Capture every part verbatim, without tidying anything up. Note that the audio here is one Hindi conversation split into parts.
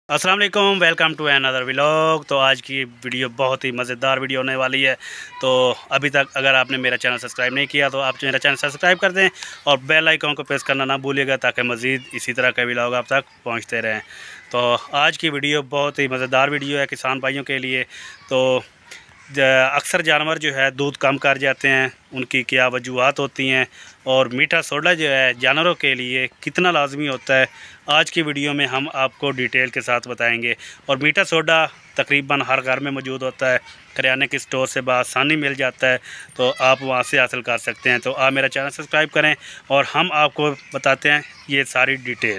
अस्सलाम वालेकुम, वेलकम टू अनदर व्लॉग। तो आज की वीडियो बहुत ही मज़ेदार वीडियो होने वाली है। तो अभी तक अगर आपने मेरा चैनल सब्सक्राइब नहीं किया तो आप मेरा चैनल सब्सक्राइब कर दें और बेल आइकन को प्रेस करना ना भूलिएगा ताकि मज़ीद इसी तरह के व्लॉग आप तक पहुंचते रहें। तो आज की वीडियो बहुत ही मज़ेदार वीडियो है किसान भाइयों के लिए। तो अक्सर जानवर जो है दूध कम कर जाते हैं, उनकी क्या वजूहत होती हैं और मीठा सोडा जो है जानवरों के लिए कितना लाजमी होता है, आज की वीडियो में हम आपको डिटेल के साथ बताएंगे। और मीठा सोडा तकरीबन हर घर में मौजूद होता है, करियाने के स्टोर से बआसानी मिल जाता है, तो आप वहां से हासिल कर सकते हैं। तो आप मेरा चैनल सब्सक्राइब करें और हम आपको बताते हैं ये सारी डिटेल।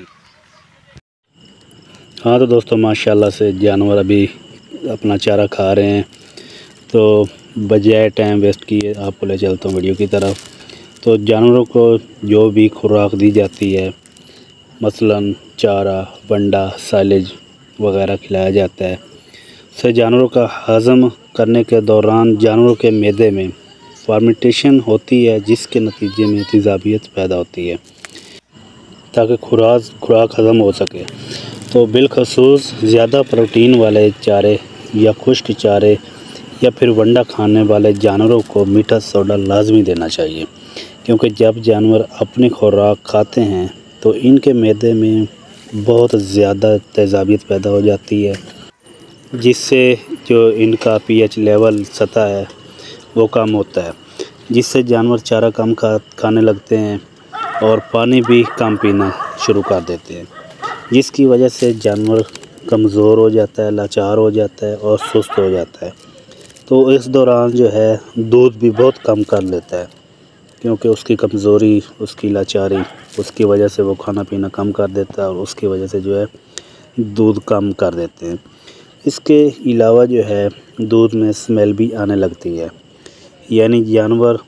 हाँ तो दोस्तों, माशाल्लाह से जानवर अभी अपना चारा खा रहे हैं, तो बजाय टाइम वेस्ट किए आपको ले चलता हूँ वीडियो की तरफ। तो जानवरों को जो भी खुराक दी जाती है, मसलन चारा, वंडा, साइलेज वगैरह खिलाया जाता है, से जानवरों का हज़म करने के दौरान जानवरों के मैदे में फर्मेंटेशन होती है, जिसके नतीजे में तेज़ाबियत पैदा होती है ताकि खुराक खुराक हज़म हो सके। तो बिलखसूस ज़्यादा प्रोटीन वाले चारे या खुश्क चारे या फिर वंडा खाने वाले जानवरों को मीठा सोडा लाजमी देना चाहिए, क्योंकि जब जानवर अपनी खुराक खाते हैं तो इनके मैदे में बहुत ज़्यादा तेज़ाबियत पैदा हो जाती है, जिससे जो इनका पीएच लेवल सतह है वो कम होता है, जिससे जानवर चारा कम खा खाने लगते हैं और पानी भी कम पीना शुरू कर देते हैं, जिसकी वजह से जानवर कमज़ोर हो जाता है, लाचार हो जाता है और सुस्त हो जाता है। तो इस दौरान जो है दूध भी बहुत कम कर लेता है, क्योंकि उसकी कमज़ोरी, उसकी लाचारी, उसकी वजह से वो खाना पीना कम कर देता है और उसकी वजह से जो है दूध कम कर देते हैं। इसके अलावा जो है दूध में स्मेल भी आने लगती है, यानी जानवर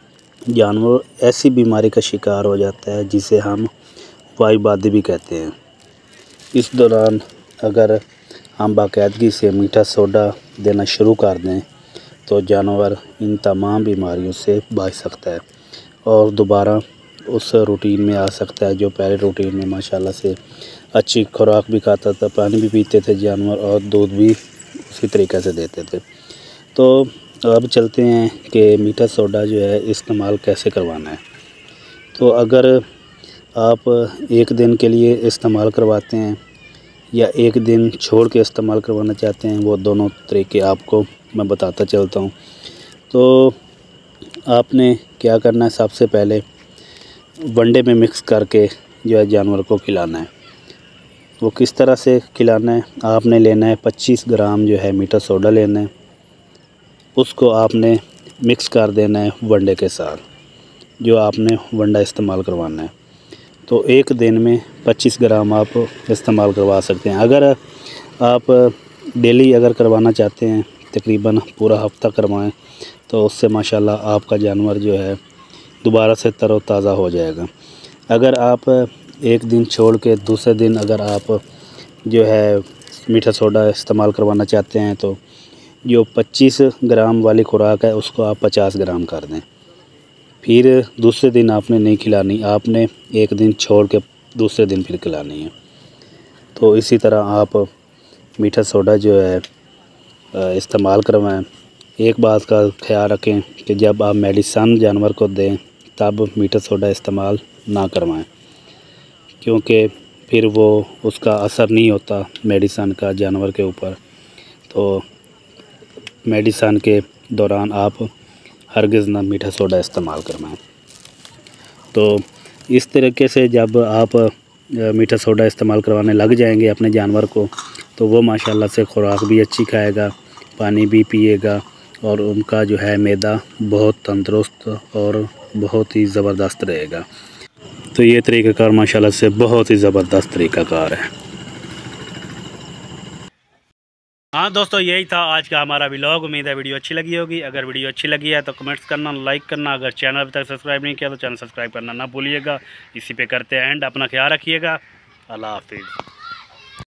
जानवर ऐसी बीमारी का शिकार हो जाता है जिसे हम वायुबादी भी कहते हैं। इस दौरान अगर हम बाकायदगी से मीठा सोडा देना शुरू कर दें तो जानवर इन तमाम बीमारियों से बच सकता है और दोबारा उस रूटीन में आ सकता है जो पहले रूटीन में माशाल्लाह से अच्छी खुराक भी खाता था, पानी भी पीते थे जानवर और दूध भी उसी तरीक़े से देते थे। तो अब चलते हैं कि मीठा सोडा जो है इस्तेमाल कैसे करवाना है। तो अगर आप एक दिन के लिए इस्तेमाल करवाते हैं या एक दिन छोड़ के इस्तेमाल करवाना चाहते हैं, वो दोनों तरीके आपको मैं बताता चलता हूँ। तो आपने क्या करना है, सबसे पहले वनडे में मिक्स करके जो है जानवर को खिलाना है। वो किस तरह से खिलाना है, आपने लेना है पच्चीस ग्राम जो है मीठा सोडा लेना है, उसको आपने मिक्स कर देना है वनडे के साथ, जो आपने वनडा इस्तेमाल करवाना है। तो एक दिन में पच्चीस ग्राम आप इस्तेमाल करवा सकते हैं। अगर आप डेली अगर करवाना चाहते हैं, तकरीबन पूरा हफ्ता करवाएं, तो उससे माशाल्लाह आपका जानवर जो है दोबारा से तरोताज़ा हो जाएगा। अगर आप एक दिन छोड़ के दूसरे दिन अगर आप जो है मीठा सोडा इस्तेमाल करवाना चाहते हैं, तो जो पच्चीस ग्राम वाली खुराक है उसको आप पचास ग्राम कर दें। फिर दूसरे दिन आपने नहीं खिलानी, आपने एक दिन छोड़ के दूसरे दिन फिर खिलानी है। तो इसी तरह आप मीठा सोडा जो है इस्तेमाल करवाएं। एक बात का ख्याल रखें कि जब आप मेडिसन जानवर को दें तब मीठा सोडा इस्तेमाल ना करवाएं, क्योंकि फिर वो उसका असर नहीं होता मेडिसन का जानवर के ऊपर। तो मेडिसन के दौरान आप हरगिज़ ना मीठा सोडा इस्तेमाल करवाएं। तो इस तरीके से जब आप मीठा सोडा इस्तेमाल करवाने लग जाएंगे अपने जानवर को, तो वो माशाल्लाह से खुराक भी अच्छी खाएगा, पानी भी पिएगा और उनका जो है मैदा बहुत तंदुरुस्त और बहुत ही ज़बरदस्त रहेगा। तो ये तरीक़ाकार माशाल्लाह से बहुत ही ज़बरदस्त तरीक़ाकार है। हाँ दोस्तों, यही था आज का हमारा व्लॉग। उम्मीद है वीडियो अच्छी लगी होगी। अगर वीडियो अच्छी लगी है तो कमेंट्स करना, लाइक करना। अगर चैनल अभी तक सब्सक्राइब नहीं किया तो चैनल सब्सक्राइब करना ना भूलिएगा। इसी पे करते हैं एंड। अपना ख्याल रखिएगा। अल्लाह हाफिज़।